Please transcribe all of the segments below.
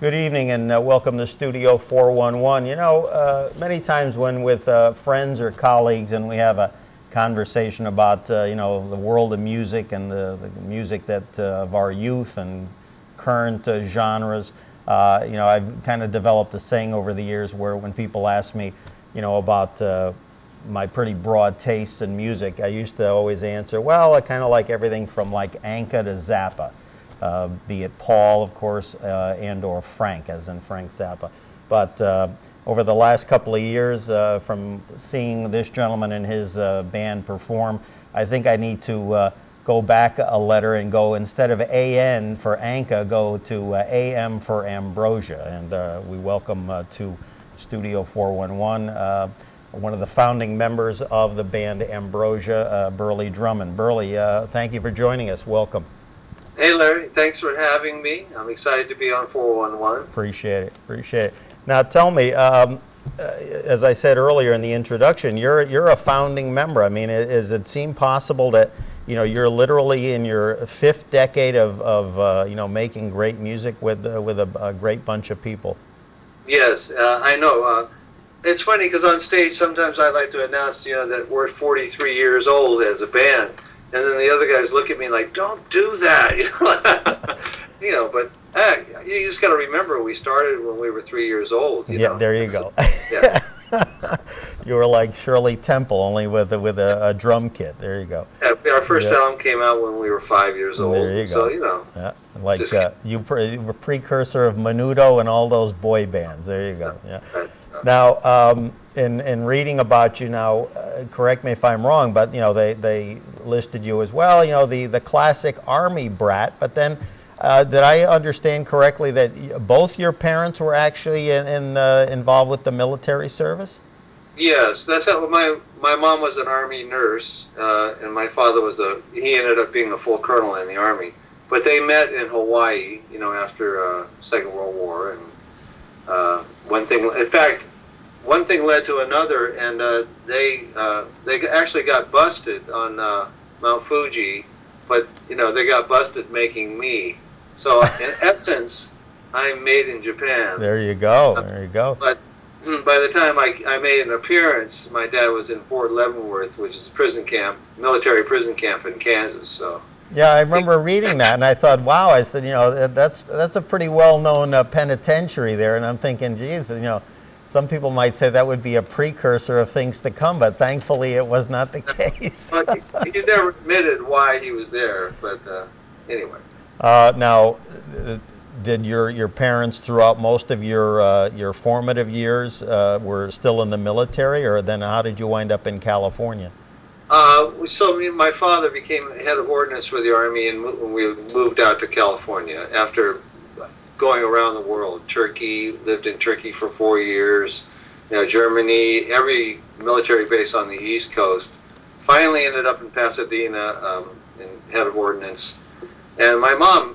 Good evening and welcome to Studio 411. You know, many times when with friends or colleagues and we have a conversation about, you know, the world of music and the music that of our youth and current genres, you know, I've kind of developed a saying over the years where when people ask me, you know, about my pretty broad tastes in music, I used to always answer, well, I kind of like everything from like Anka to Zappa. Be it Paul, of course, and or Frank, as in Frank Zappa. But over the last couple of years, from seeing this gentleman and his band perform, I think I need to go back a letter and go, instead of AN for Anka, go to AM for Ambrosia. And we welcome to Studio 411 one of the founding members of the band Ambrosia, Burleigh Drummond. Burleigh, thank you for joining us. Welcome. Hey Larry, thanks for having me. I'm excited to be on 411. Appreciate it, appreciate it. Now tell me, as I said earlier in the introduction, you're a founding member. I mean, does it seem possible that, you know, you're literally in your fifth decade of you know, making great music with a great bunch of people? Yes, I know. It's funny because on stage sometimes I like to announce, you know, that we're 43 years old as a band. And then the other guys look at me like, "Don't do that," you know. But you just got to remember, we started when we were 3 years old. You know? There you go. Yeah. You were like Shirley Temple, only with a drum kit. There you go. Yeah, our first album came out when we were 5 years old. There you go. So, you know. Yeah. Like you were precursor of Menudo and all those boy bands. There you go. Yeah. Now, in reading about you now, correct me if I'm wrong, but you know they listed you as well. You know, the classic Army brat. But then, did I understand correctly that both your parents were actually involved with the military service? Yes, that's how my mom was an Army nurse, and my father was he ended up being a full colonel in the Army. But they met in Hawaii, you know, after Second World War, and one thing led to another, and they actually got busted on Mount Fuji, but you know they got busted making me. So in essence, I'm made in Japan. There you go. There you go. But by the time I made an appearance, my dad was in Fort Leavenworth, which is a prison camp, military prison camp in Kansas. So. Yeah, I remember reading that, and I thought, wow. I said, you know, that's a pretty well-known penitentiary there, and I'm thinking, geez, you know, some people might say that would be a precursor of things to come, but thankfully it was not the case. He's never admitted why he was there, but anyway. Now, did your parents throughout most of your formative years were still in the military, or then how did you wind up in California? So my father became head of ordnance for the Army, and we moved out to California after going around the world. Turkey, lived in Turkey for 4 years, you know, Germany, every military base on the East Coast. Finally ended up in Pasadena, in head of ordnance. And my mom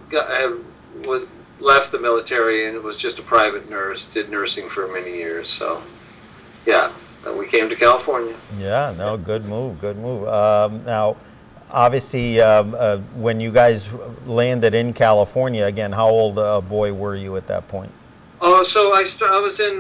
left the military and was just a private nurse, did nursing for many years. So, yeah. We came to California. Yeah, no, good move, good move. Now, obviously, when you guys landed in California, again, how old a boy were you at that point? Oh, so I was in,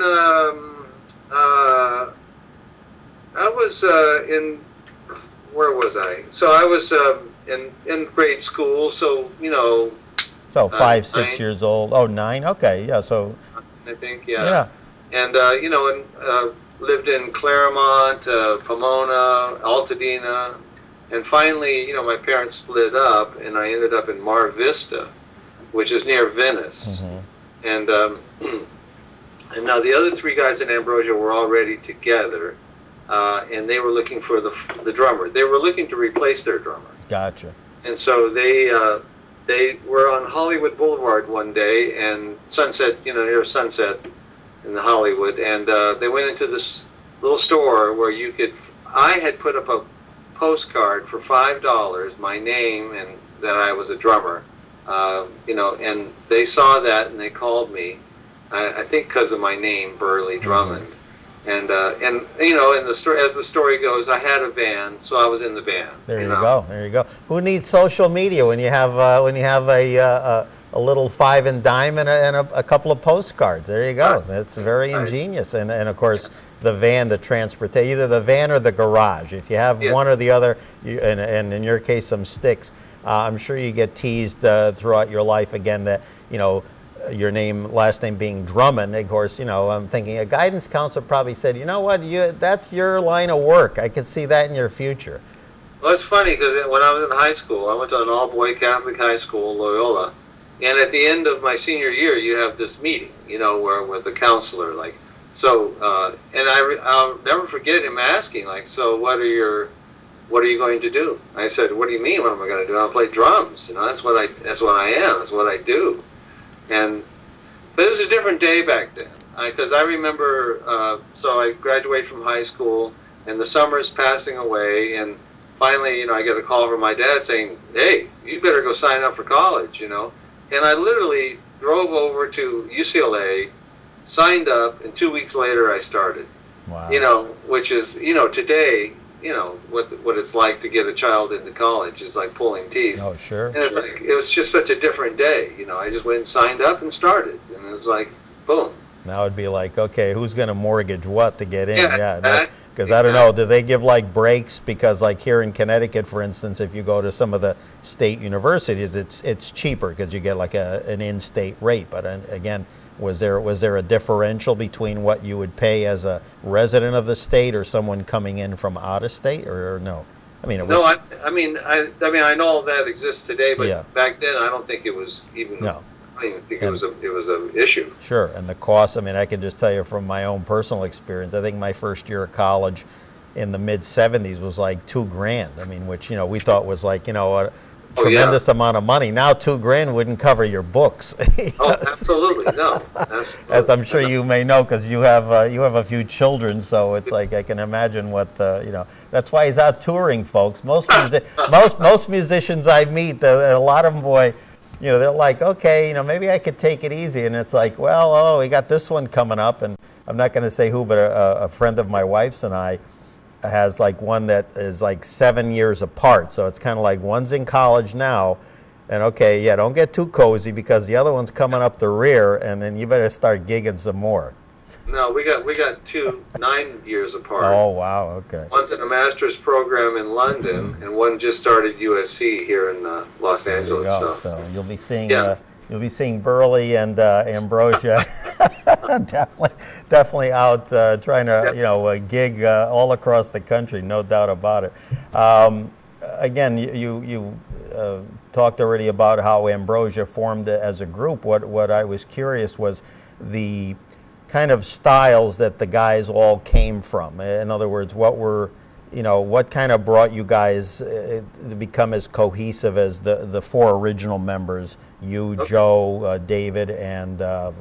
where was I? So I was in grade school, so, you know. So 5, 6 years old. Oh, 9, okay, yeah, so. I think, yeah. And, you know, lived in Claremont, Pomona, Altadena, and finally, you know, my parents split up, and I ended up in Mar Vista, which is near Venice. Mm-hmm. And now the other three guys in Ambrosia were already together, and they were looking for the drummer. They were looking to replace their drummer. Gotcha. And so they were on Hollywood Boulevard one day, and Sunset, you know, near Sunset, in the Hollywood, and they went into this little store where I had put up a postcard for $5, my name, and that I was a drummer, you know, and they saw that and they called me, I think because of my name, Burleigh Drummond. And you know, in the story, as the story goes, I had a van, so I was in the band. There you go. There you go. Who needs social media when you have a a little 5 and dime and a couple of postcards. There you go. That's very ingenious. And of course, the van, the transportation, either the van or the garage. If you have one or the other, and in your case, some sticks, I'm sure you get teased throughout your life again that, you know, your last name being Drummond. Of course, you know, I'm thinking a guidance counselor probably said, you know what, that's your line of work. I could see that in your future. Well, it's funny because when I was in high school, I went to an all-boy Catholic high school, Loyola, and at the end of my senior year, you have this meeting, you know, where with the counselor, like, so, and I'll never forget him asking, like, so what are you going to do? I said, what do you mean? What am I going to do? I'll play drums. You know, that's what I am. That's what I do. But it was a different day back then, because I remember. So I graduated from high school, and the summer's passing away, and finally, you know, I get a call from my dad saying, "Hey, you better go sign up for college," you know. And I literally drove over to UCLA, signed up, and 2 weeks later I started. Wow. You know, which is, you know, today, you know, what it's like to get a child into college is like pulling teeth. Oh, sure. And it's like, it was just such a different day. You know, I just went and signed up and started. And it was like, boom. Now it'd be like, okay, who's going to mortgage what to get in? Yeah. Because I don't know, do they give like breaks? Because like here in Connecticut, for instance, if you go to some of the state universities, it's cheaper because you get like an in-state rate. But again, was there a differential between what you would pay as a resident of the state or someone coming in from out of state, or no? I mean, it was. No, I mean, I know that exists today, but back then I don't think it was even. No. I didn't think it was an issue. Sure, and the cost. I mean, I can just tell you from my own personal experience. I think my first year of college, in the mid '70s, was like $2,000. I mean, which, you know, we thought was like, you know, a tremendous amount of money. Now $2,000 wouldn't cover your books. Oh, absolutely, no. Absolutely. As I'm sure you may know, because you have a few children, so it's like I can imagine what you know. That's why he's out touring, folks. Most musicians I meet, a lot of them, boy, you know, they're like, okay, you know, maybe I could take it easy, and it's like, well, we got this one coming up, and I'm not going to say who, but a friend of my wife's and I has like one that is like 7 years apart, so it's kind of like one's in college now, and okay, yeah, don't get too cozy because the other one's coming up the rear, and then you better start gigging some more. No, we got two 9 years apart. Oh, wow, okay. One's in a master's program in London, and one just started USC here in Los Angeles. So you'll be seeing Burleigh and Ambrosia definitely out trying to gig all across the country, no doubt about it. Again, you talked already about how Ambrosia formed as a group. What I was curious was the kind of styles that the guys all came from. In other words, what kind of brought you guys to become as cohesive as the four original members? You, Joe, David, and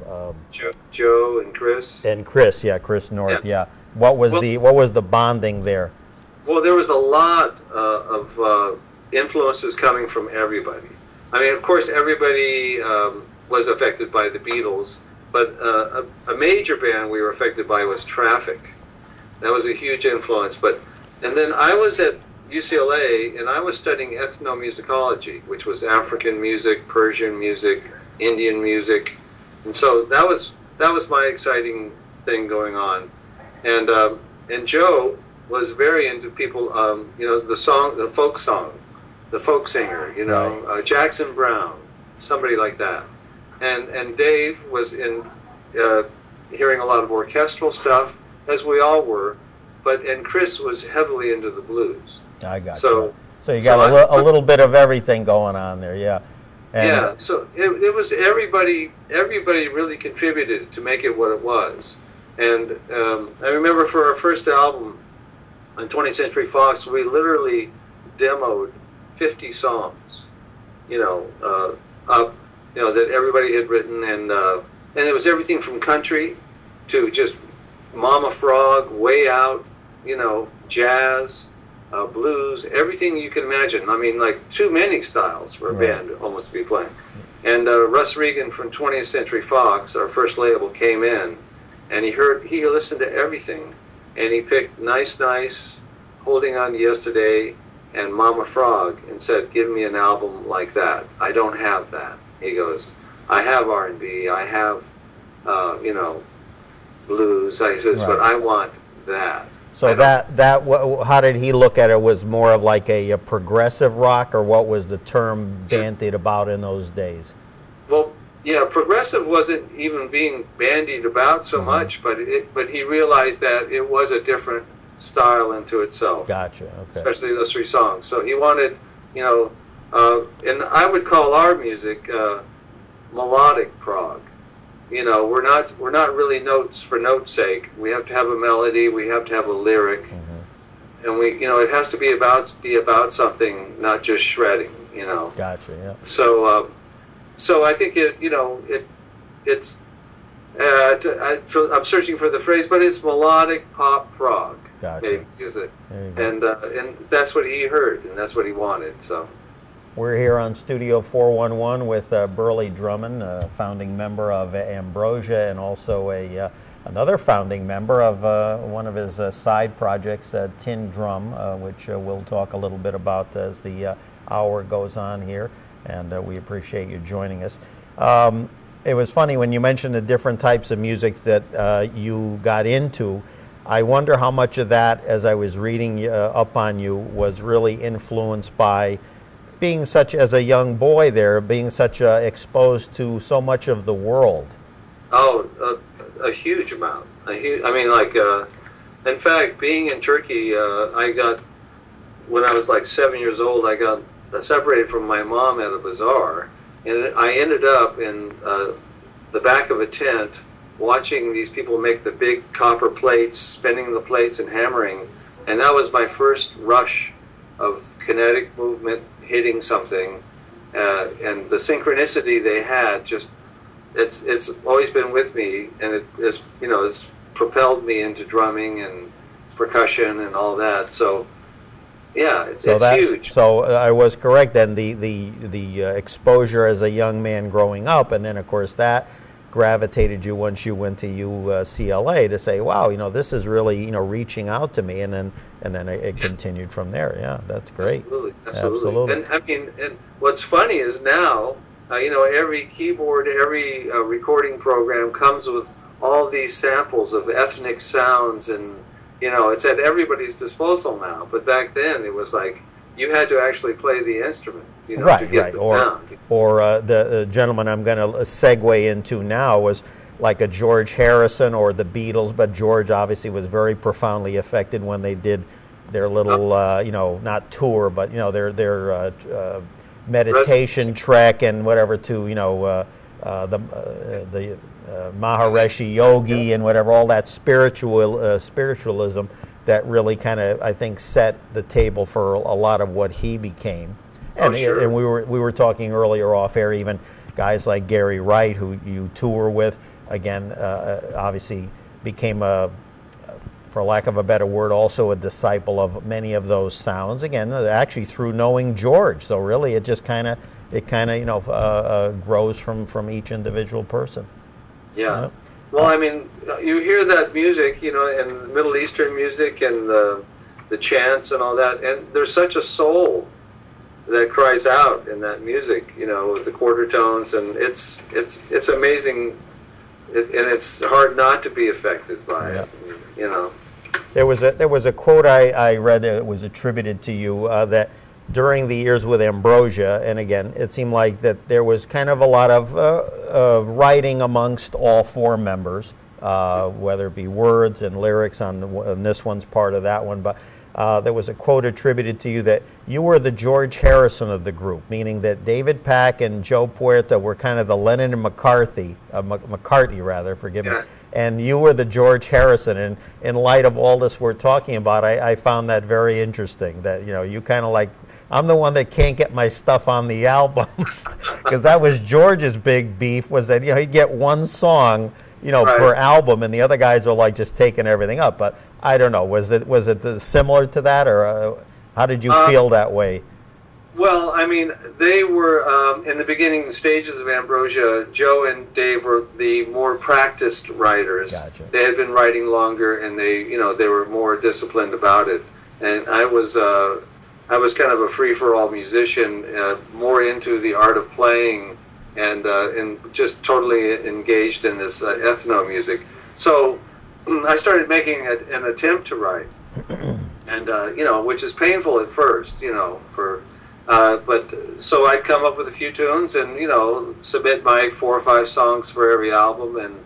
Joe and Chris. And Chris, Chris North, yeah. What was the bonding there? Well, there was a lot of influences coming from everybody. I mean, of course, everybody was affected by the Beatles, but a major band we were affected by was Traffic. That was a huge influence. And then I was at UCLA, and I was studying ethnomusicology, which was African music, Persian music, Indian music, and so that was my exciting thing going on. And Joe was very into people, the folk singer, Jackson Brown, somebody like that. And Dave was in hearing a lot of orchestral stuff, as we all were, and Chris was heavily into the blues. I got you. So you got a little bit of everything going on there, yeah. And so it was everybody really contributed to make it what it was. And I remember for our first album on 20th Century Fox, we literally demoed 50 songs, that everybody had written, and it was everything from country to just Mama Frog, Way Out, jazz, blues, everything you can imagine. I mean, like too many styles for a band almost to be playing. And Russ Regan from 20th Century Fox, our first label, came in, and he listened to everything, and he picked Nice Nice, Holding On to Yesterday, and Mama Frog, and said, "Give me an album like that. I don't have that." He goes, I have R&B, I have, you know, blues. He says, Right. but I want that. So how did he look at it? Was more of like a progressive rock, or what was the term bandied about in those days? Well, yeah, progressive wasn't even being bandied about so much, but he realized that it was a different style into itself. Gotcha. Okay. Especially those three songs. So he wanted, you know, and I would call our music melodic prog. You know, we're not really notes for note's sake. We have to have a melody. We have to have a lyric, and you know, it has to be about something, not just shredding. You know. Gotcha. Yeah. So I think it's I'm searching for the phrase, but it's melodic pop prog. Gotcha. Maybe is it, and that's what he heard, and that's what he wanted. So. We're here on Studio 411 with Burleigh Drummond, a founding member of Ambrosia, and also another founding member of one of his side projects, Tin Drum, which we'll talk a little bit about as the hour goes on here, and we appreciate you joining us. It was funny when you mentioned the different types of music that you got into. I wonder how much of that, as I was reading up on you, was really influenced by being such, as a young boy there, being such exposed to so much of the world. Oh, a huge amount. I mean, like, in fact, being in Turkey, when I was like 7 years old, I got separated from my mom at a bazaar, and I ended up in the back of a tent watching these people make the big copper plates, spinning the plates and hammering, and that was my first rush of kinetic movement hitting something, and the synchronicity they had, just it's always been with me, and it's propelled me into drumming and percussion and all that. So yeah, it's huge. So I was correct then. The exposure as a young man growing up, and then of course that gravitated you once you went to UCLA to say, wow, this is really reaching out to me, and then it continued from there. Yeah, that's great. Absolutely. And I mean, and what's funny is now, every keyboard, every recording program comes with all these samples of ethnic sounds, and it's at everybody's disposal now. But back then, it was like you had to actually play the instrument, to get the sound. Or the gentleman I'm going to segue into now was like a George Harrison or the Beatles, but George obviously was very profoundly affected when they did their little, not tour, but their meditation trek and whatever to the Maharishi Yogi and whatever, all that spiritualism that really kind of, I think, set the table for a lot of what he became. And, sure. And we were talking earlier off air, even guys like Gary Wright, who you tour with, again, obviously became for lack of a better word, also a disciple of many of those sounds. Again, actually through knowing George. So really, it just kind of grows from each individual person. Yeah. Well, I mean, you hear that music, and Middle Eastern music and the chants and all that, and there's such a soul that cries out in that music, with the quarter tones, and it's amazing, and it's hard not to be affected by it, There was a quote I read that was attributed to you that during the years with Ambrosia, and again, it seemed like that there was kind of a lot of writing amongst all four members, whether it be words and lyrics on this one's part of that one, but there was a quote attributed to you that you were the George Harrison of the group, meaning that David Pack and Joe Puerta were kind of the Lennon and McCartney, forgive me, and you were the George Harrison. And in light of all this we're talking about, I found that very interesting, that you kind of like, I'm the one that can't get my stuff on the albums, because that was George's big beef, was that he'd get one song right. per album, and the other guys are like just taking everything up. But I don't know, was it similar to that, or how did you feel that way? Well, I mean, they were in the beginning stages of Ambrosia. Joe and Dave were the more practiced writers. Gotcha. They had been writing longer, and they were more disciplined about it. And I was kind of a free-for-all musician, more into the art of playing and just totally engaged in this ethno music. So I started making an attempt to write, and which is painful at first, but so I'd come up with a few tunes and submit my 4 or 5 songs for every album, and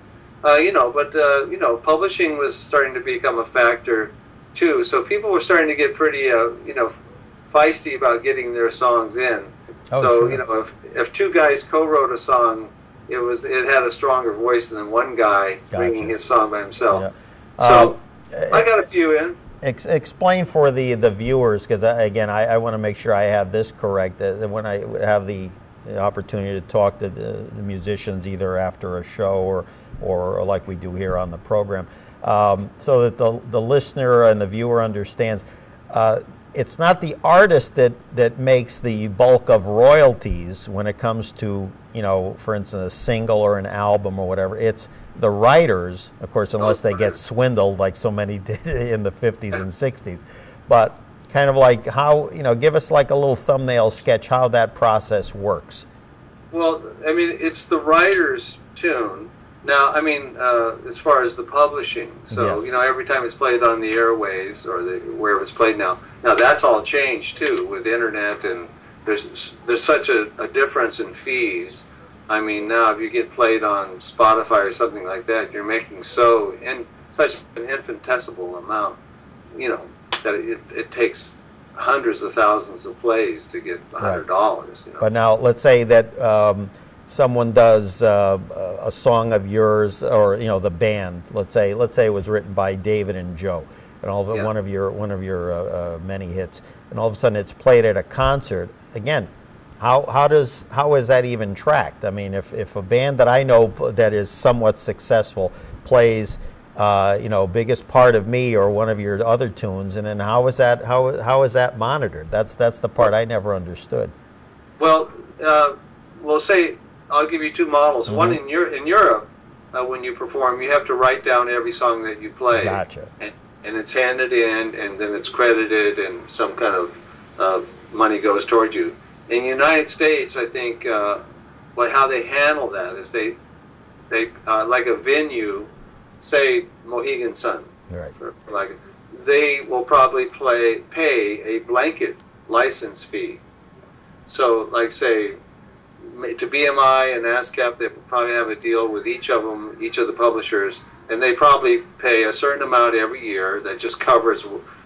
publishing was starting to become a factor too. So people were starting to get pretty feisty about getting their songs in. Oh, so sure. If 2 guys co-wrote a song, it had a stronger voice than one guy bringing his song by himself. Yeah. So I got a few in. Explain for the viewers, because again, I want to make sure I have this correct. That when I have the opportunity to talk to the musicians either after a show or like we do here on the program, so that the listener and the viewer understands. It's not the artist that makes the bulk of royalties when it comes to, for instance, a single or an album or whatever. It's the writers, of course, unless they get swindled like so many did in the 50s and 60s. But kind of like how, give us like a little thumbnail sketch how that process works. Well, I mean, it's the writer's tune. Now, I mean, as far as the publishing, so, yes. Every time it's played on the airwaves or wherever it's played now that's all changed, too, with the internet, and there's such a difference in fees. I mean, now if you get played on Spotify or something like that, you're making such an infinitesimal amount, that it takes hundreds of thousands of plays to get $100. Right. But now, let's say that someone does a song of yours, or the band. Let's say it was written by David and Joe, and all of one of your many hits, and all of a sudden it's played at a concert. Again, how is that even tracked? I mean, if a band that I know that is somewhat successful plays, Biggest Part of Me or one of your other tunes, and then how is that monitored? That's the part I never understood. Well, we'll say. I'll give you 2 models. Mm-hmm. One in Europe, when you perform, you have to write down every song that you play. Gotcha. And it's handed in, and then it's credited, and some kind of money goes towards you. In the United States, I think how they handle that is they like a venue, say Mohegan Sun, right. They will probably pay a blanket license fee. So, like say, to BMI and ASCAP, they probably have a deal with each of the publishers, and they probably pay a certain amount every year that just covers,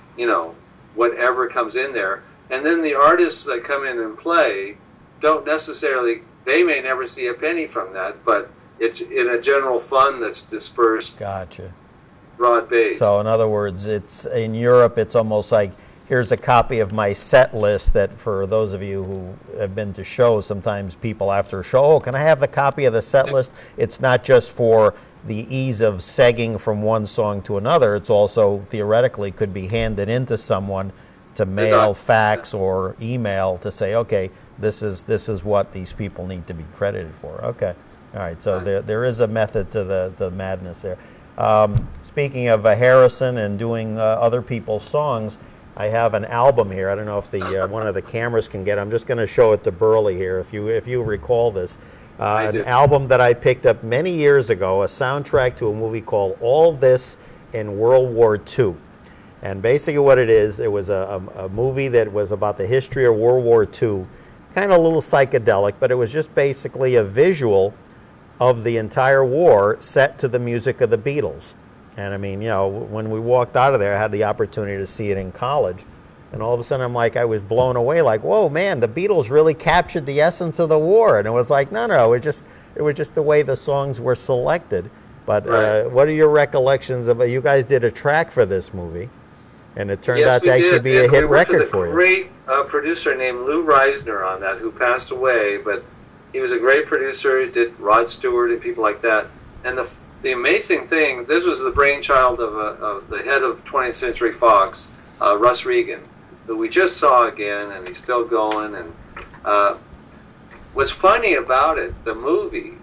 whatever comes in there. And then the artists that come in and play don't necessarily, they may never see a penny from that, but it's in a general fund that's dispersed. Gotcha. Broad-based. So in other words, it's in Europe, it's almost like, here's a copy of my set list that for those of you who have been to shows, sometimes people after a show, can I have the copy of the set list? It's not just for the ease of segging from one song to another. It's also theoretically could be handed into someone to mail, fax, or email to say, okay, this is what these people need to be credited for. Okay. All right. So there is a method to the madness there. Speaking of Harrison and doing other people's songs, I have an album here. I don't know if the one of the cameras can get it. I'm just going to show it to Burleigh here, if you recall this. An album that I picked up many years ago, a soundtrack to a movie called All This in World War II. And basically what it was a movie that was about the history of World War II, kind of a little psychedelic, but it was just basically a visual of the entire war set to the music of the Beatles. And I mean, when we walked out of there, I had the opportunity to see it in college. And all of a sudden, I was blown away, like, whoa, man, the Beatles really captured the essence of the war. And it was like, no, it was just the way the songs were selected. But right. What are your recollections of it? You guys did a track for this movie, and it turned out to actually be a hit record for you. Great producer named Lou Reisner on that, who passed away, but he was a great producer. He did Rod Stewart and people like that. And the amazing thing, this was the brainchild of the head of 20th Century Fox, Russ Regan, who we just saw again, and he's still going. And what's funny about it, the movie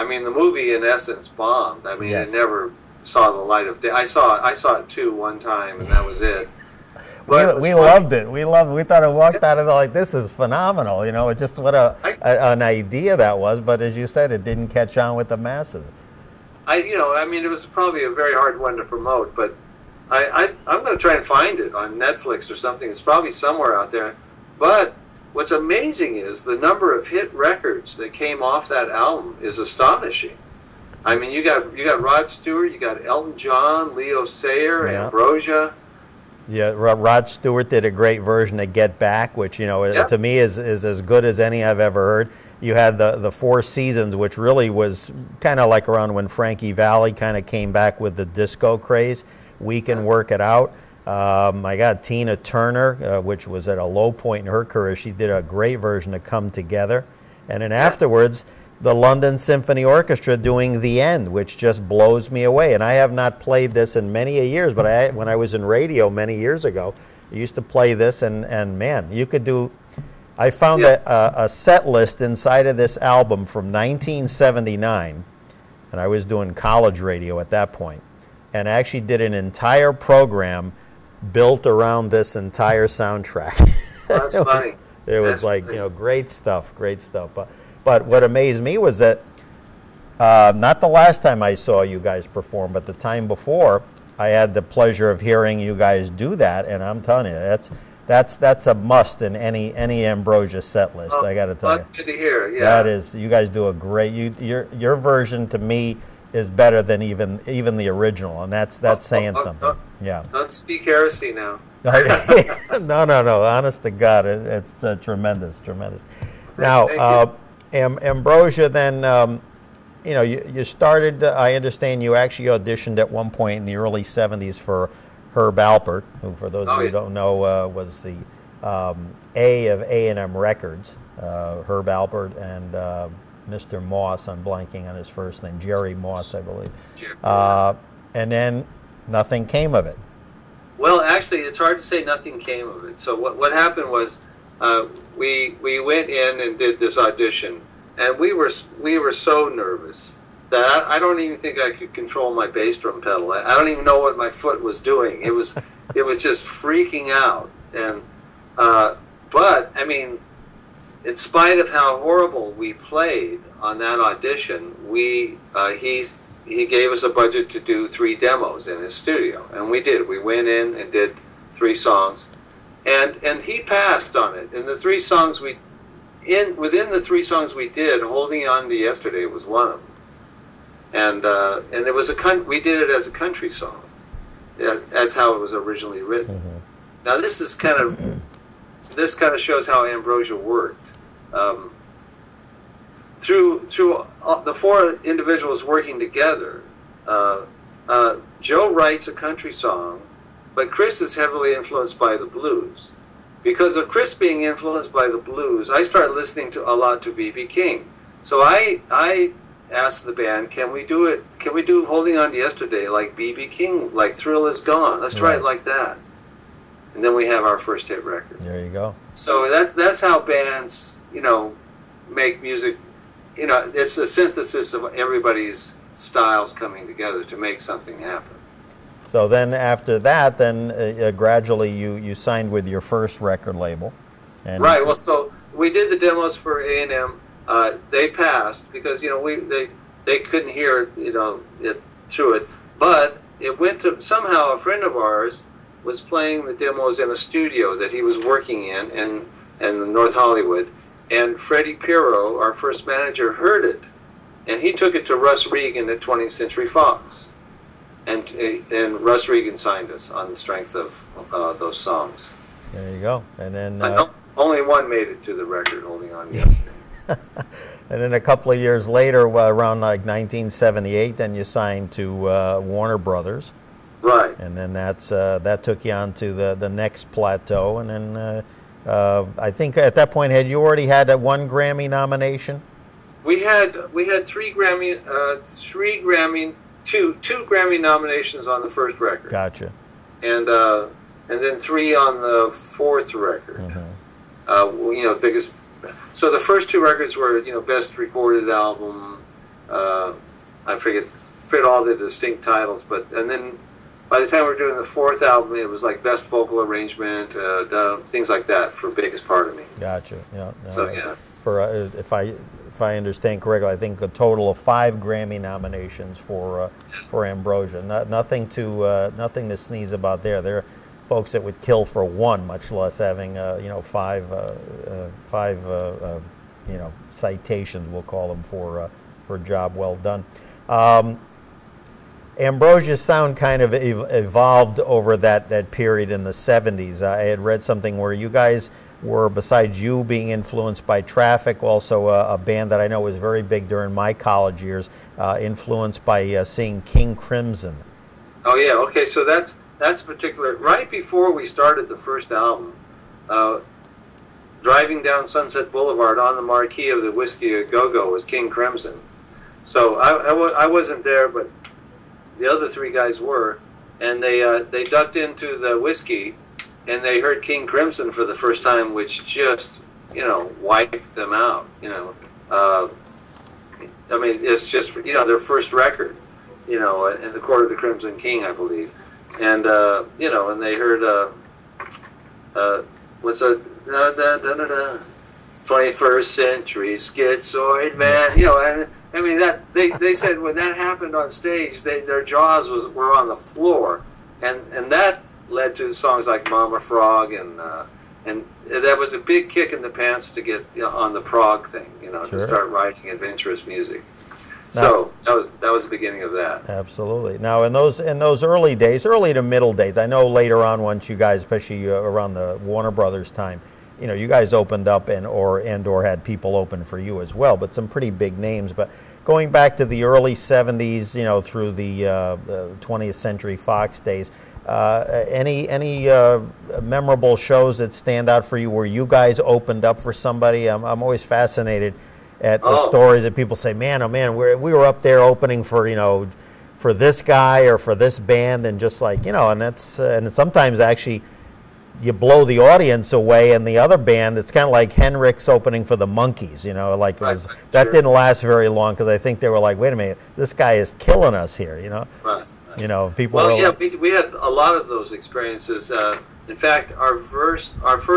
in essence bombed. I mean, yes. It never saw the light of day. I saw it too one time, and that was it. We loved it. We thought it walked out of it like, this is phenomenal. You know, it just what an idea that was. But as you said, it didn't catch on with the masses. I mean, it was probably a very hard one to promote, but I'm going to try and find it on Netflix or something. It's probably somewhere out there. But what's amazing is the number of hit records that came off that album is astonishing. I mean, you got Rod Stewart, you got Elton John, Leo Sayer, Ambrosia. Yeah, Rod Stewart did a great version of Get Back, which, you know, to me is as good as any I've ever heard. You had the Four Seasons, which really was kind of like around when Frankie Valli kind of came back with the disco craze. We Can Work It Out. I got Tina Turner, which was at a low point in her career. She did a great version of Come Together. And then afterwards, the London Symphony Orchestra doing The End, which just blows me away. And I have not played this in many a years, but when I was in radio many years ago, I used to play this, and man, you could do... I found a set list inside of this album from 1979, and I was doing college radio at that point, and I actually did an entire program built around this entire soundtrack. That's funny. It was like, you know, great stuff. But what amazed me was that not the last time I saw you guys perform, but the time before, I had the pleasure of hearing you guys do that, and I'm telling you, that's a must in any Ambrosia set list. I got to tell you. That's good to hear. Yeah, that is. You guys do a great. Your version to me is better than even the original, and that's saying something. Yeah. Don't speak heresy now. No. Honest to God, it's tremendous. Now, Ambrosia, then, you know, you started, I understand you actually auditioned at one point in the early 70s for Herb Alpert, who, for those of you who don't know, was the A of A&M Records, Herb Alpert and Mr. Moss, I'm blanking on his first name, Jerry Moss, I believe. And then nothing came of it. Well, actually, it's hard to say nothing came of it. So what happened was we went in and did this audition, and we were so nervous that I don't even think I could control my bass drum pedal. I don't even know what my foot was doing. It was just freaking out. And but I mean, in spite of how horrible we played on that audition, he gave us a budget to do 3 demos in his studio, and we did. We went in and did 3 songs, and he passed on it. And the 3 songs within the 3 songs we did, "Holding On to Yesterday" was one of them. And it was we did it as a country song. That's how it was originally written. Mm-hmm. Now this kind of shows how Ambrosia worked. Through the 4 individuals working together, Joe writes a country song, but Chris is heavily influenced by the blues. Because of Chris being influenced by the blues, I started listening a lot to B.B. King. So I asked the band, can we do "Holding On to Yesterday" like B.B. King, like "Thrill Is Gone"? Let's try it like that. And then we have our first hit record. There you go. So that's how bands, you know, make music. You know, it's a synthesis of everybody's styles coming together to make something happen. So then after that, gradually you signed with your first record label. And right. Well, so we did the demos for A&M. They passed because, you know, they couldn't hear, you know, it through it. But it went to somehow a friend of ours was playing the demos in a studio that he was working in North Hollywood. And Freddie Pirro, our first manager, heard it, and he took it to Russ Regan at 20th Century Fox, and Russ Regan signed us on the strength of those songs. There you go. And then only one made it to the record, "Holding On Yesterday." And then a couple of years later, around like 1978, then you signed to Warner Brothers. Right. And then that took you on to the next plateau, and then. I think at that point, had you already had 1 Grammy nomination? We had 3 Grammy, 2 Grammy nominations on the first record. Gotcha. And then 3 on the 4th record. Mm-hmm. You know, biggest. So the first 2 records were, you know, best recorded album. I forget all the distinct titles, and then by the time we were doing the fourth album, it was like best vocal arrangement, things like that for Biggest Part of Me. Gotcha. Yeah. No, So yeah. For if I understand correctly, I think a total of 5 Grammy nominations for Ambrosia. Nothing to sneeze about there. There are folks that would kill for 1, much less having 5 citations, we'll call them, for a job well done. Ambrosia's sound kind of evolved over that period in the 70s. I had read something where you guys were, besides you being influenced by Traffic, also a band that I know was very big during my college years, influenced by seeing King Crimson. Oh yeah, okay, so that's particular. Right before we started the first album, driving down Sunset Boulevard on the marquee of the Whiskey A Go-Go was King Crimson. So I wasn't there, but the other 3 guys were, and they ducked into the whiskey, and they heard King Crimson for the first time, which just wiped them out. I mean, it's just their first record, in the Court of the Crimson King, I believe, and and they heard what's a 21st century schizoid man, and I mean that they said when that happened on stage, their jaws were on the floor, and that led to songs like Mama Frog, and that was a big kick in the pants to get on the prog thing, Sure. to start writing adventurous music. So that was the beginning of that. Absolutely. Now, in those early days, early to middle days, I know later on, once you guys, especially around the Warner Brothers time, you guys opened up and or had people open for you as well, but some pretty big names. But going back to the early 70s, through the 20th Century Fox days, any memorable shows that stand out for you where you guys opened up for somebody? I'm always fascinated at the stories that people say, man, oh man, we were up there opening for for this guy or for this band, and just like and sometimes actually you blow the audience away, and the other band, it's kind of like Henrik's opening for the Monkees, that didn't last very long, because I think they were like, wait a minute, this guy is killing us here, Right. People. Well, yeah, we had a lot of those experiences. In fact, our first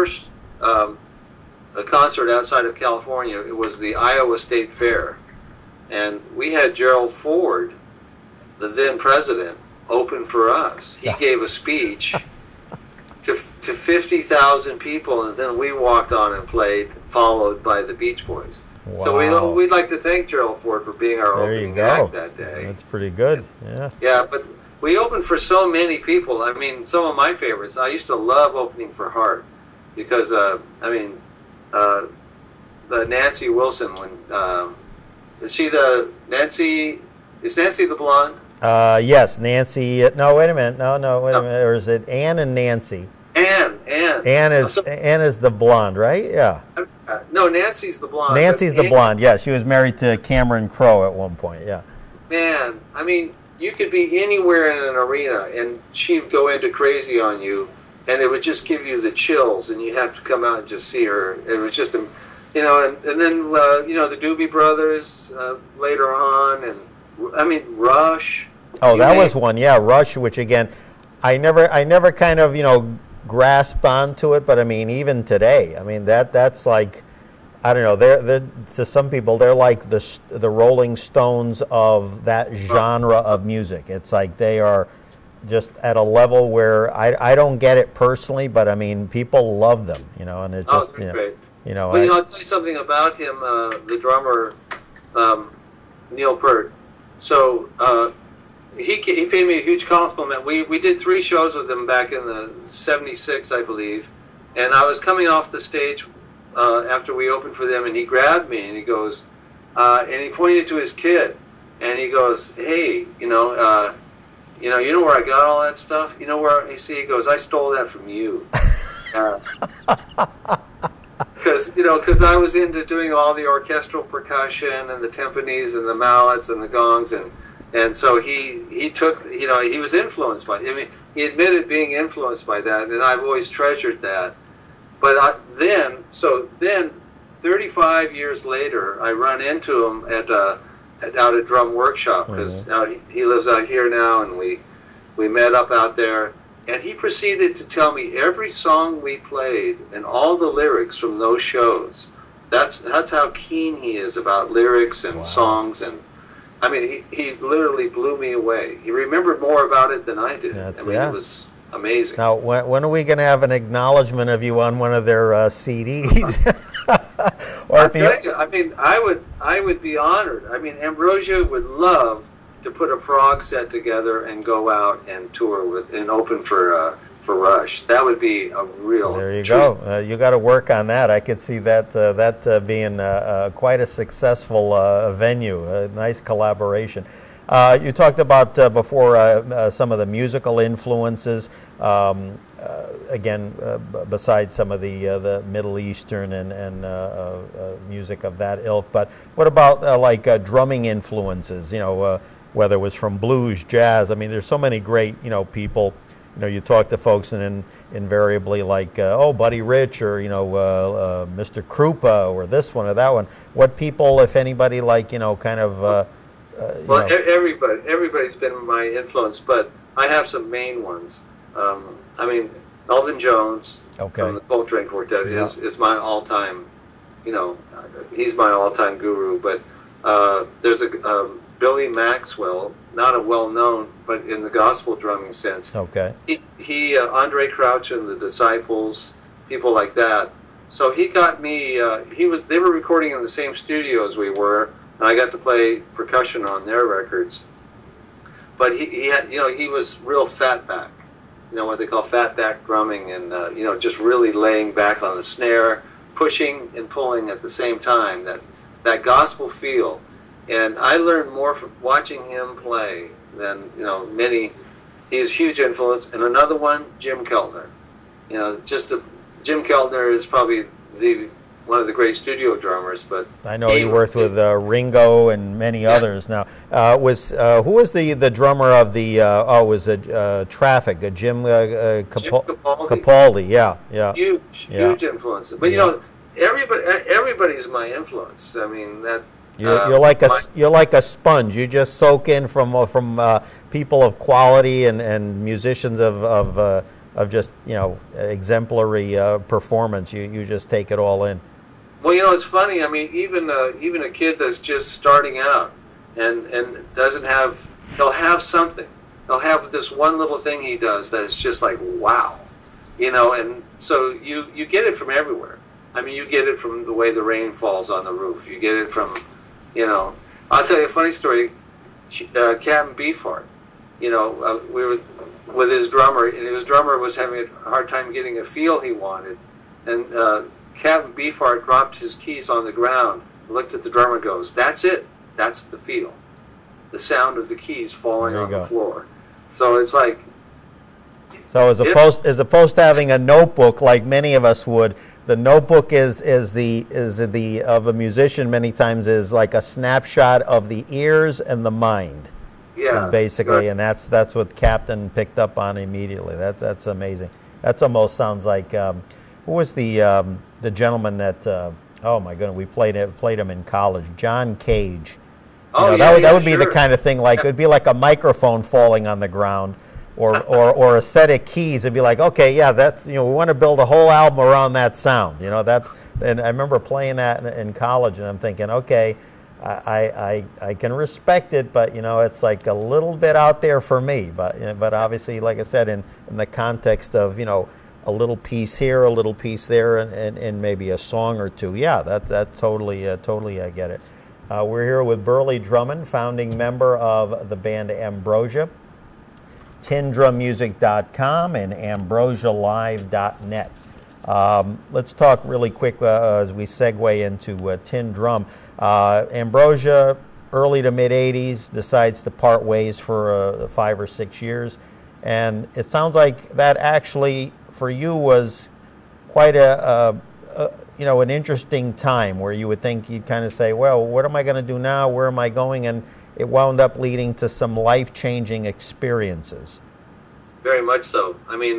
a concert outside of California, it was the Iowa State Fair, and we had Gerald Ford, the then president, open for us. He gave a speech to 50,000 people, and then we walked on and played, followed by the Beach Boys. Wow. So we'd like to thank Gerald Ford for being our opening act that day. That's pretty good. Yeah. Yeah, but we opened for so many people. I mean, some of my favorites. I used to love opening for Heart because the Nancy Wilson one. Is she the Nancy? Is Nancy the blonde? Yes, Nancy. No, wait a minute. No, wait a minute. Or is it Ann and Nancy? Ann. Ann is the blonde, right? Yeah. No, Nancy's the blonde. Nancy's the blonde. Yeah, she was married to Cameron Crowe at one point. Yeah. Man, I mean, you could be anywhere in an arena, and she'd go into crazy on you, and it would just give you the chills, and you have to come out and just see her. It was just and then the Doobie Brothers later on, and I mean Rush. Oh, that was one. Yeah, Rush, which again, I never kind of grasped onto it, but I mean even today, I mean that's like, I don't know. They're to some people they're like the Rolling Stones of that genre of music. It's like they are just at a level where I don't get it personally, but I mean people love them, and it's just great. Well, I'll tell you something about him, the drummer, Neil Peart. So he paid me a huge compliment. We did 3 shows with him back in the '76, I believe, and I was coming off the stage after we opened for them, and he grabbed me and he goes, and he pointed to his kid, and he goes, "Hey, you know where I got all that stuff? You know where?" He goes, "I stole that from you." Because I was into doing all the orchestral percussion and the timpanis and the mallets and the gongs, and so he took, he was influenced by it. I mean, he admitted being influenced by that, and I've always treasured that. But then 35 years later, I run into him out at Drum Workshop, because he lives out here now, and we We met up out there, and he proceeded to tell me every song we played and all the lyrics from those shows. That's how keen he is about lyrics and songs, and I mean, he literally blew me away. He remembered more about it than I did. It was amazing. Now, when are we going to have an acknowledgement of you on one of their CDs? I mean, I would be honored. I mean, Ambrosia would love to put a prog set together and go out and tour with and open for Rush. That would be a real. There you go. You got to work on that. I could see that being quite a successful venue. A nice collaboration. You talked about before some of the musical influences. Again, besides some of the Middle Eastern and music of that ilk, but what about drumming influences? Whether it was from blues, jazz. I mean, there's so many great people. You talk to folks and invariably Buddy Rich or Mr. Krupa or this one or that one. What people, if anybody, everybody's been my influence, but I have some main ones. I mean, Elvin Jones from the Coltrane Quartet is my all-time, he's my all-time guru. But there's a Billy Maxwell, not a well-known, but in the gospel drumming sense. Okay. He Andre Crouch and the Disciples, people like that. So he got me. They were recording in the same studio as we were, and I got to play percussion on their records. But he had, he was real fat back. What they call fat back drumming, and just really laying back on the snare, pushing and pulling at the same time. That gospel feel. And I learned more from watching him play than many. He's a huge influence. And another one, Jim Keltner. Jim Keltner is probably one of the great studio drummers. But I know he worked with Ringo and many others. Now, who was the drummer of the? Was it Traffic? Jim Capaldi. Yeah. Huge influence. But everybody's my influence. I mean that. You're like a sponge. You just soak in from people of quality and musicians of just exemplary performance. You just take it all in. Well, it's funny. I mean, even a kid that's just starting out and doesn't have, he'll have something. He'll have this one little thing he does that is just like wow, And so you get it from everywhere. I mean, you get it from the way the rain falls on the roof. You get it from I'll tell you a funny story. Captain Beefheart, we were with his drummer, and his drummer was having a hard time getting a feel he wanted. And Captain Beefheart dropped his keys on the ground, looked at the drummer, and goes, "That's it. That's the feel. The sound of the keys falling on the floor." So it's like. So as opposed to having a notebook like many of us would. The notebook is the of a musician many times is like a snapshot of the ears and the mind. Yeah, basically, and that's what Captain picked up on immediately. That's amazing. That almost sounds like who was the gentleman that oh my goodness, we played him in college, John Cage. That would be the kind of thing it'd be like a microphone falling on the ground. Or a set of keys, and be like, okay, that's we want to build a whole album around that sound, that. And I remember playing that in college, and I'm thinking, okay, I can respect it, but it's like a little bit out there for me. But obviously, like I said, in the context of a little piece here, a little piece there, and maybe a song or two, that totally I get it. We're here with Burleigh Drummond, founding member of the band Ambrosia. TinDrumMusic.com and AmbrosiaLive.net. Let's talk really quick as we segue into Tin Drum. Ambrosia, early to mid 80s, decides to part ways for 5 or 6 years, and it sounds like that actually for you was quite an interesting time where you would think you'd kind of say, well, what am I going to do now? Where am I going? And it wound up leading to some life-changing experiences. Very much so. I mean,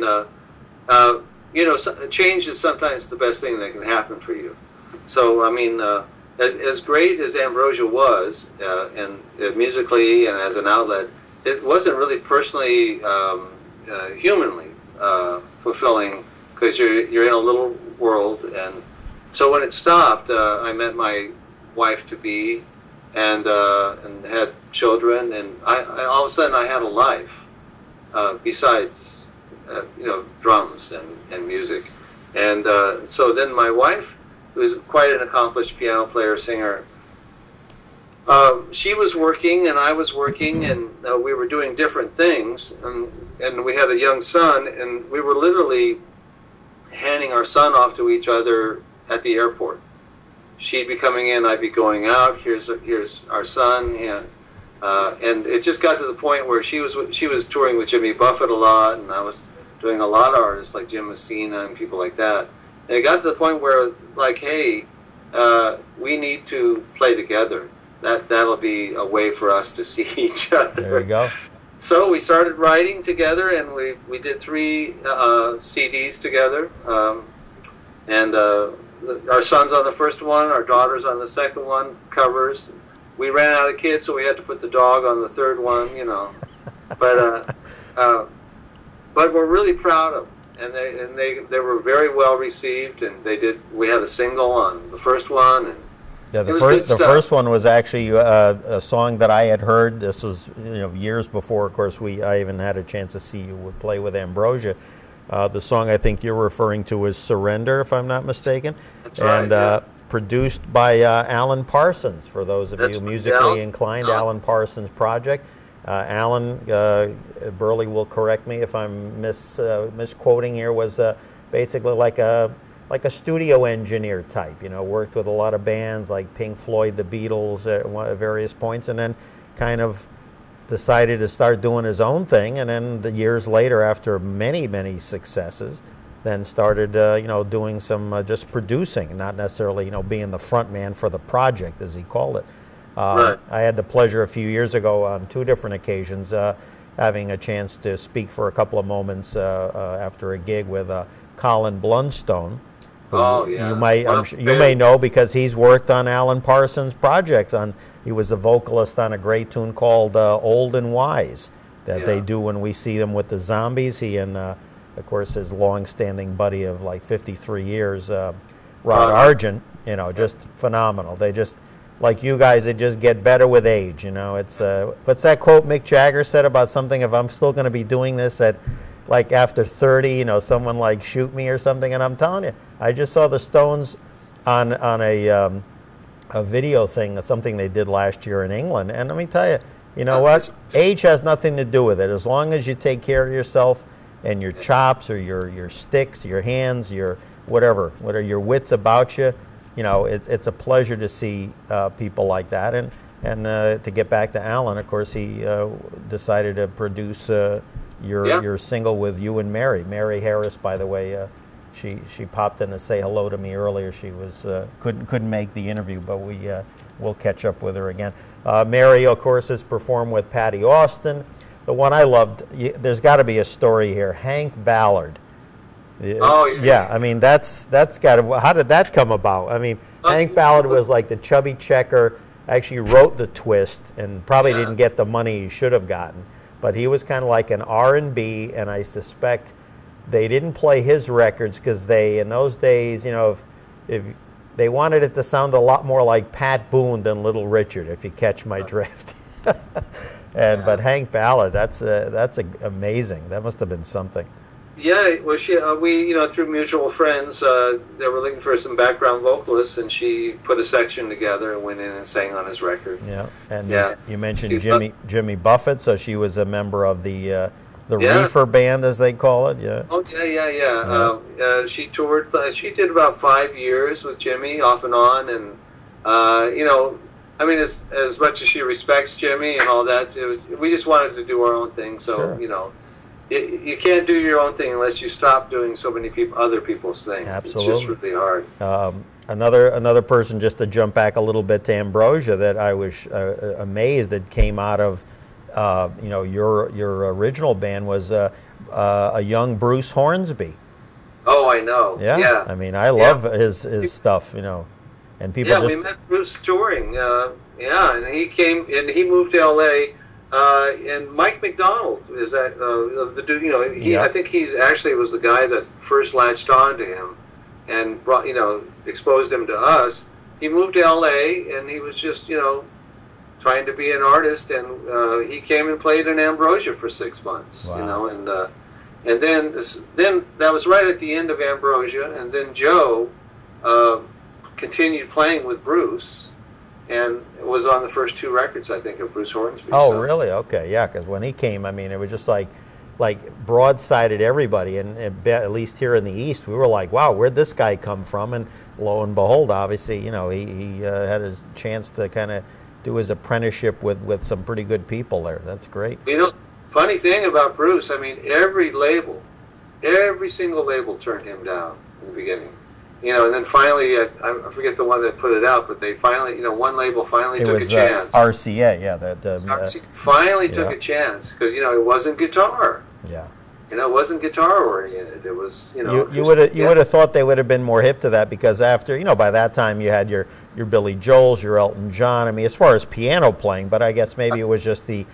change is sometimes the best thing that can happen for you. So, I mean, as great as Ambrosia was, and musically and as an outlet, it wasn't really personally, humanly fulfilling, because you're in a little world. And so when it stopped, I met my wife to be, and had children, and I all of a sudden I had a life besides drums and music. And so then my wife, who is quite an accomplished piano player, singer, she was working and I was working, and we were doing different things, and we had a young son, and we were literally handing our son off to each other at the airport. She'd be coming in, I'd be going out. Here's our son, and it just got to the point where she was touring with Jimmy Buffett a lot, and I was doing a lot of artists like Jim Messina and people like that. And it got to the point where, like, hey, we need to play together. That'll be a way for us to see each other. There you go. So we started writing together, and we did 3 CDs together, and our son's on the first one, our daughter's on the second one, covers. We ran out of kids, so we had to put the dog on the third one, But we're really proud of them, and they were very well received, and we had a single on the first one, and yeah, the first one was actually a song that I had heard. This was years before, of course. I even had a chance to see you play with Ambrosia. The song I think you're referring to is "Surrender," if I'm not mistaken. That's right. And produced by Alan Parsons. For those of you musically inclined, Alan Parsons' project. Alan, Burleigh will correct me if I'm misquoting here. Was basically like a studio engineer type, worked with a lot of bands like Pink Floyd, the Beatles at various points, and then kind of decided to start doing his own thing. And then the years later, after many, many successes, then started, doing some just producing, not necessarily, being the front man for the project, as he called it. Right. I had the pleasure a few years ago on 2 different occasions having a chance to speak for a couple of moments after a gig with Colin Blunstone. Yeah. You may know because he's worked on Alan Parsons' projects. He was the vocalist on a great tune called "Old and Wise" that they do when we see them with the Zombies. He and, of course, his long-standing buddy of like 53 years, Rod Argent. Just phenomenal. They just, like you guys, they just get better with age. It's what's that quote Mick Jagger said about something? If I'm still going to be doing this at like after 30, someone like shoot me or something. And I'm telling you, I just saw the Stones on a video thing, something they did last year in England. And let me tell you, what? Age has nothing to do with it. As long as you take care of yourself and your chops or your sticks, your hands, your whatever, what are your wits about you, it's a pleasure to see people like that. And to get back to Alan, of course, he decided to produce your single with you and Mary Harris, by the way. She popped in to say hello to me earlier. She was couldn't make the interview, but we'll catch up with her again. Mary, of course, has performed with Patty Austin. The one I loved, there's got to be a story here. Hank Ballard. Oh yeah. Yeah, I mean that's got to. How did that come about? I mean, Hank Ballard was like the chubby checker. Actually wrote the twist and probably didn't get the money he should have gotten. But he was kind of like an R&B, and I suspect they didn't play his records because in those days, if they wanted it to sound a lot more like Pat Boone than Little Richard, if you catch my drift. But Hank Ballard, that's amazing. That must have been something. Yeah, well, we through mutual friends, they were looking for some background vocalists, and she put a section together and went in and sang on his record. Yeah, and you mentioned Jimmy Buffett, so she was a member of the Reefer Band, as they call it. Yeah. Oh yeah. She toured. She did about 5 years with Jimmy, off and on, and I mean, as much as she respects Jimmy and all that, we just wanted to do our own thing. So sure. You can't do your own thing unless you stop doing so many other people's things. Absolutely. It's just really hard. Another person, just to jump back a little bit to Ambrosia, that I was amazed that came out of your original band was a young Bruce Hornsby. Oh, I know. Yeah. I mean, I love his stuff. And people. Yeah, we met Bruce touring. And he came and he moved to L.A. And Mike McDonald is that of the dude. I think he's actually was the guy that first latched on to him and brought, exposed him to us. He moved to L.A. and he was just, trying to be an artist, and he came and played in Ambrosia for 6 months. Wow. And then that was right at the end of Ambrosia, and then Joe continued playing with Bruce, and was on the first 2 records, I think, of Bruce Hornsby. Oh, really? Okay, yeah. Because when he came, I mean, it was just like broadsided everybody, and at least here in the East, we were like, "Wow, where'd this guy come from?" And lo and behold, obviously, he had his chance to kind of do his apprenticeship with some pretty good people there. That's great. Funny thing about Bruce, I mean, every single label turned him down in the beginning. And then finally, I forget the one that put it out, but they finally, one label finally took a chance. RCA, yeah. Finally took a chance, because, it wasn't guitar. Yeah. It wasn't guitar oriented. It was, You would have thought they would have been more hip to that, because after, by that time you had your Billy Joels, your Elton John. I mean, as far as piano playing, but I guess maybe it was just the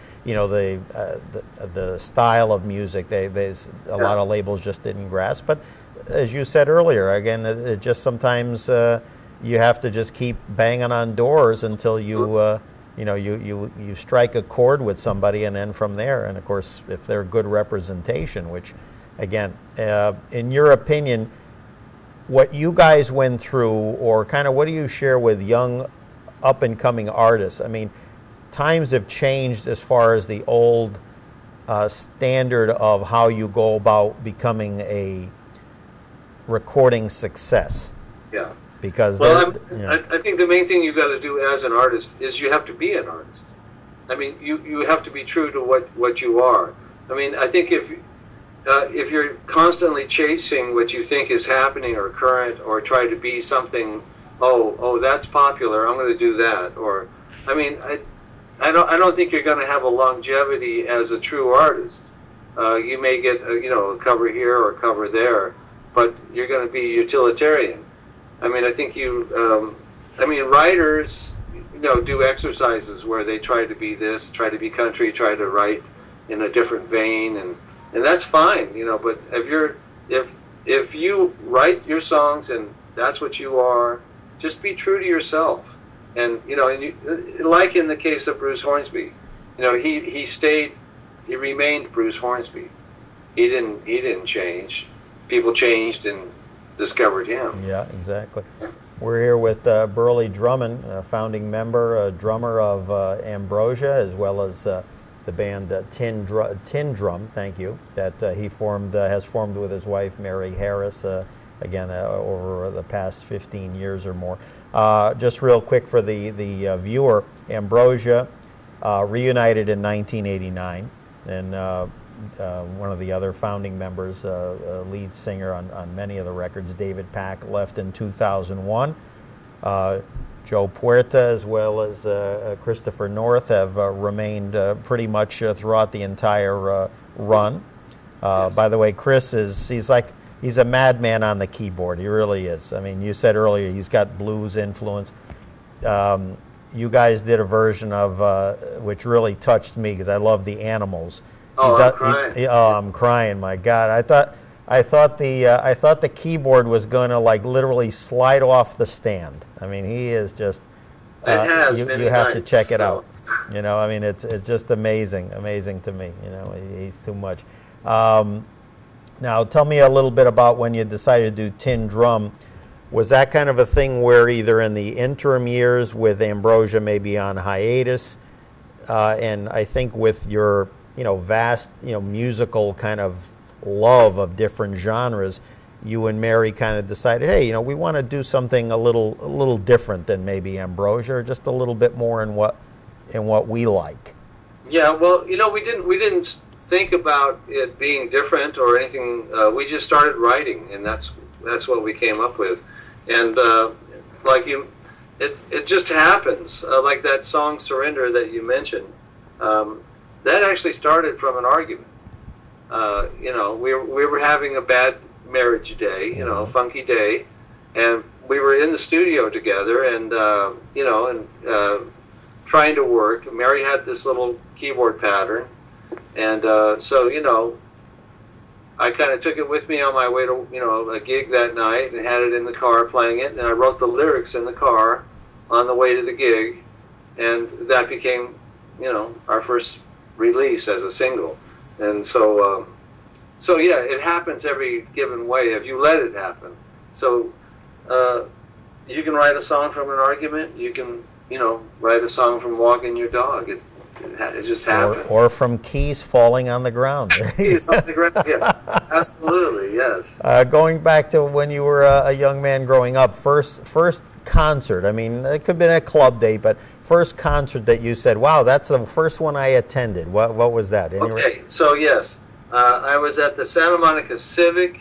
style of music. A lot of labels just didn't grasp. But as you said earlier, again, it just sometimes you have to just keep banging on doors until you strike a chord with somebody, and then from there, and of course, if they're good representation, which, again, in your opinion, what you guys went through, or kind of what do you share with young, up-and-coming artists? I mean, times have changed as far as the old standard of how you go about becoming a recording success. Yeah. Because I think the main thing you've got to do as an artist is you have to be an artist. I mean, you have to be true to what you are. I mean, I think if you're constantly chasing what you think is happening or current, or try to be something, oh that's popular, I'm going to do that, or I mean, I don't think you're going to have a longevity as a true artist. You may get a cover here or a cover there, but you're going to be utilitarian. I mean, I think writers, do exercises where they try to be this, try to be country, try to write in a different vein, and that's fine, but if you write your songs and that's what you are, just be true to yourself. And, like in the case of Bruce Hornsby, he remained Bruce Hornsby. He didn't change. People changed and discovered him. Yeah, exactly. We're here with Burleigh Drummond, a founding member, drummer of Ambrosia, as well as the band Tin Drum. Thank you. That he has formed with his wife Mary Harris. Again, over the past 15 years or more. Just real quick for the viewer, Ambrosia reunited in 1989, and one of the other founding members, lead singer on many of the records, David Pack, left in 2001. Joe Puerta as well as Christopher North have remained pretty much throughout the entire run. Yes. By the way, Chris he's a madman on the keyboard. He really is. I mean, you said earlier he's got blues influence. You guys did a version of which really touched me because I love the Animals. I'm crying. I'm crying. My God, I thought the keyboard was going to literally slide off the stand. I mean, he is just. You have to check it out. I mean, it's just amazing to me. He's too much. Now, tell me a little bit about when you decided to do Tin Drum. Was that kind of a thing where either in the interim years with Ambrosia maybe on hiatus, and I think with your vast musical kind of love of different genres, you and Mary kind of decided, hey, we want to do something a little different than maybe Ambrosia, or just a little bit more in what we like. Yeah, well, we didn't think about it being different or anything. We just started writing, and that's what we came up with. And it just happens. Like that song "Surrender" that you mentioned, that actually started from an argument. We were having a bad marriage day, a funky day, and we were in the studio together, and trying to work. Mary had this little keyboard pattern, and so I kind of took it with me on my way to a gig that night and had it in the car playing it, and I wrote the lyrics in the car on the way to the gig, and that became our first release as a single. And so yeah, it happens every given way if you let it happen. So you can write a song from an argument. You can write a song from walking your dog. It just happens. Or from keys falling on the ground. Keys on the ground, yeah. Absolutely, yes. Going back to when you were a young man growing up, first concert, I mean, it could have been a club date, but first concert that you said, wow, that's the first one I attended. What was that? Okay, so yes, I was at the Santa Monica Civic.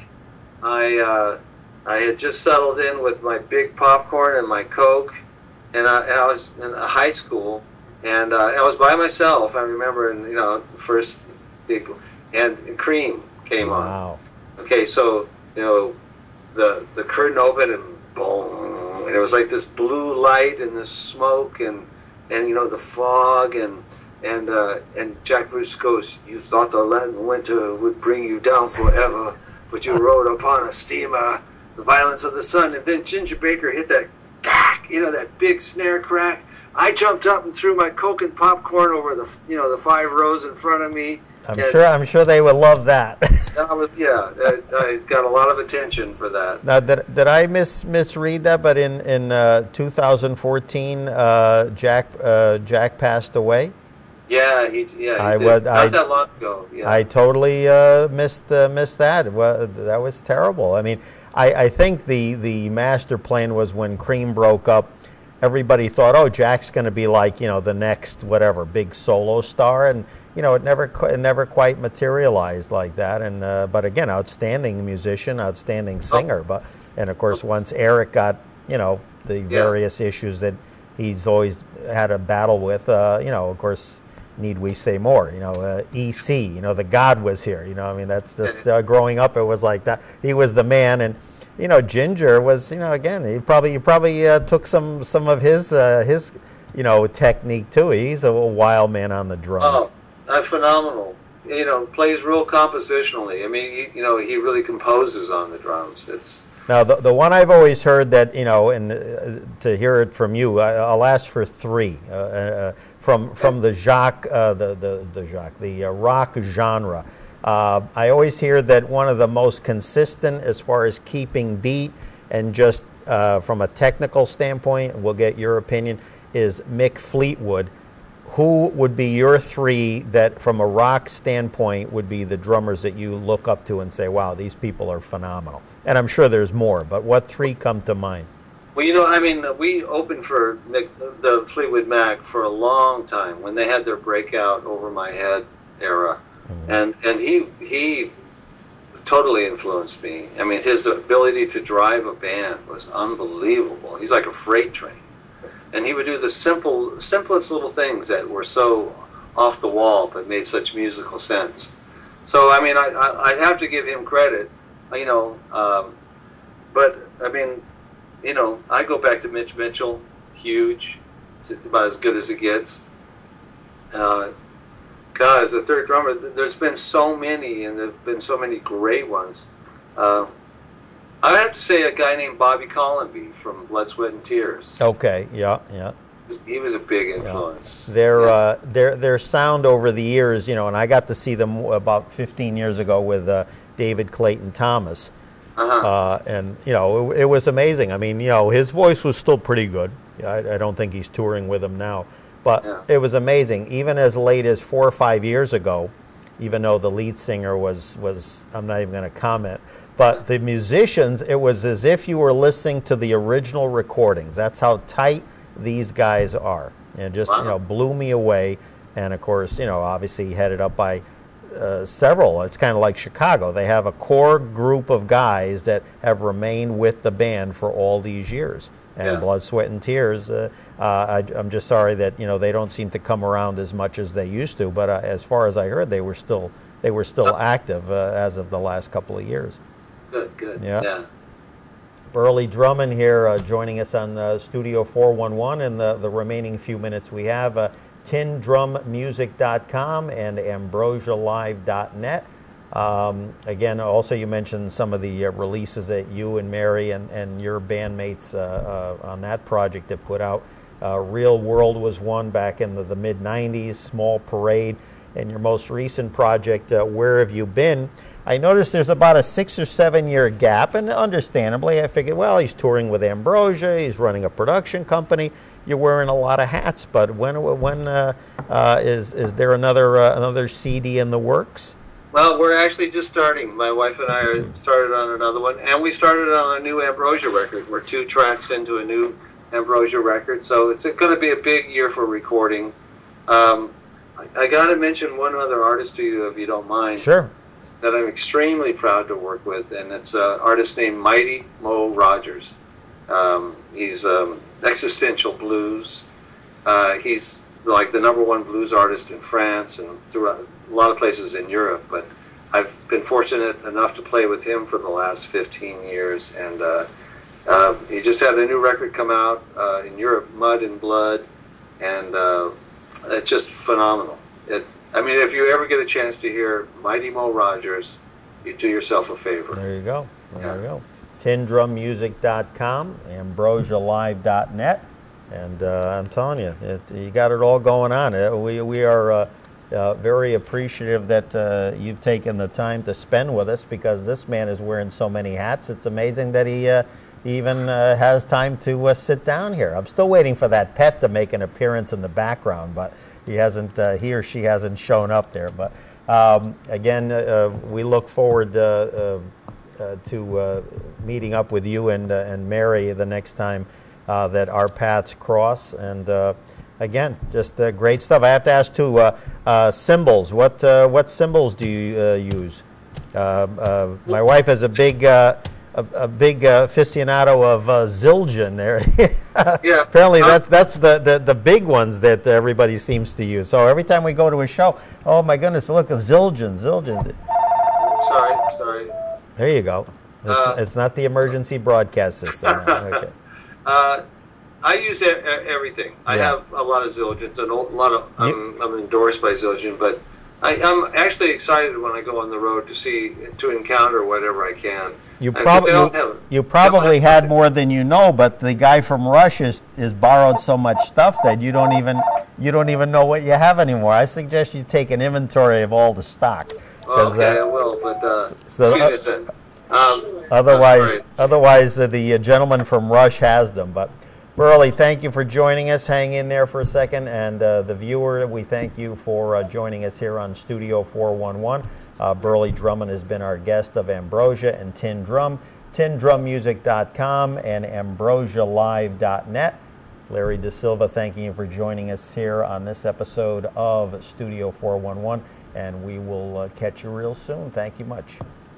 I had just settled in with my big popcorn and my Coke, and I was in high school, and I was by myself. I remember, and first big, and Cream came on. Okay, so the curtain opened and boom, and it was like this blue light and this smoke and the fog and Jack Bruce goes, "You thought the Latin winter would bring you down forever, but you rode upon a steamer, the violence of the sun." And then Ginger Baker hit that that big snare crack. I jumped up and threw my Coke and popcorn over the 5 rows in front of me. I'm sure they would love that. I got a lot of attention for that. Now, did I misread that? But in 2014, Jack passed away. Yeah, he did. Not that long ago. Yeah. I totally missed that. Well, that was terrible. I mean, I think the master plan was when Cream broke up. Everybody thought, oh, Jack's going to be like the next whatever big solo star, and it never quite materialized like that. And but again, outstanding musician, outstanding singer. And of course, once Eric got the various issues that he's always had a battle with, of course, need we say more? EC, the God was here. I mean, that's just growing up. It was like that. He was the man, and Ginger was, again, he probably took some of his technique too. He's a wild man on the drums. Oh, phenomenal. Plays real compositionally. I mean, he really composes on the drums. Now the one I've always heard that and to hear it from you, I'll ask for 3 from the the rock genre. I always hear that one of the most consistent as far as keeping beat and just from a technical standpoint, we'll get your opinion, is Mick Fleetwood. Who would be your 3 that from a rock standpoint would be the drummers that you look up to and say, wow, these people are phenomenal? And I'm sure there's more, but what 3 come to mind? Well, we opened for the Fleetwood Mac for a long time when they had their breakout Over My Head era. And he totally influenced me. I mean, his ability to drive a band was unbelievable. He's like a freight train. And he would do the simplest little things that were so off the wall but made such musical sense. So, I mean, I have to give him credit, but, I mean, I go back to Mitch Mitchell, huge, about as good as it gets. God, as a third drummer, there's been so many, and there've been so many great ones. I have to say a guy named Bobby Collenby from Blood, Sweat, and Tears. Okay, yeah. He was a big influence. Yeah. Their sound over the years, and I got to see them about 15 years ago with David Clayton Thomas. And, it was amazing. I mean, his voice was still pretty good. I don't think he's touring with them now. But it was amazing. Even as late as 4 or 5 years ago, even though the lead singer was I'm not even going to comment, but the musicians, it was as if you were listening to the original recordings. That's how tight these guys are. And just, blew me away. And, of course, obviously headed up by several. It's kind of like Chicago. They have a core group of guys that have remained with the band for all these years. And Blood, Sweat, and Tears, I'm just sorry that they don't seem to come around as much as they used to. But as far as I heard, they were still active as of the last couple of years. Good. Yeah. Burleigh Drummond here joining us on Studio 411 in the remaining few minutes we have. tindrummusic.com and ambrosialive.net. Again, also you mentioned some of the releases that you and Mary and your bandmates on that project have put out. Real World was one back in the mid-'90s, Small Parade, and your most recent project, Where Have You Been? I noticed there's about a 6 or 7 year gap, and understandably, I figured, well, he's touring with Ambrosia, he's running a production company, you're wearing a lot of hats, but when is there another CD in the works? Well, we're actually just starting. My wife and I started on another one, and we started on a new Ambrosia record. We're 2 tracks into a new Ambrosia record, so it's going to be a big year for recording. I got to mention one other artist to you, if you don't mind. Sure. That I'm extremely proud to work with, and it's an artist named Mighty Mo Rogers. He's existential blues. He's like the #1 blues artist in France and throughout a lot of places in Europe, but I've been fortunate enough to play with him for the last 15 years, and he just had a new record come out in Europe, Mud and Blood, and it's just phenomenal. If you ever get a chance to hear Mighty Mo Rogers, you do yourself a favor. There you go. There you go. tindrummusic.com, ambrosialive.net, and I'm telling you, you got it all going on. We are very appreciative that you've taken the time to spend with us, because this man is wearing so many hats. It's amazing that he even has time to sit down here. I'm still waiting for that pet to make an appearance in the background, but he or she hasn't shown up there. But again, we look forward to meeting up with you and Mary the next time that our paths cross. And again, just great stuff. I have to ask too, cymbals. What cymbals do you use? My wife is a big aficionado of Zildjian there. Yeah. Apparently that's the big ones that everybody seems to use. So every time we go to a show, oh my goodness, look at Zildjian. Sorry. There you go. It's not the emergency broadcast system. Okay. I use everything. I have a lot of Zildjians, and I'm endorsed by Zildjian, but I'm actually excited when I go on the road to encounter whatever I can. You probably had more than you know, but the guy from Rush is borrowed so much stuff that you don't even know what you have anymore. I suggest you take an inventory of all the stock. Okay, I will. But otherwise, the gentleman from Rush has them. But Burleigh, thank you for joining us. Hang in there for a second, and the viewer, we thank you for joining us here on Studio 411. Burleigh Drummond has been our guest of Ambrosia and Tin Drum. tindrummusic.com and ambrosialive.net. Larry Dasilva, thanking you for joining us here on this episode of Studio 411, and we will catch you real soon. Thank you much.